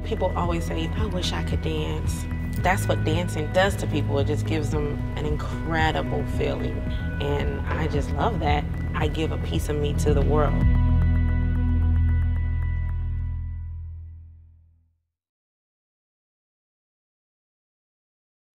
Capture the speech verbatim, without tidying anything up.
People always say, I wish I could dance. That's what dancing does to people. It just gives them an incredible feeling. And I just love that. I give a piece of me to the world.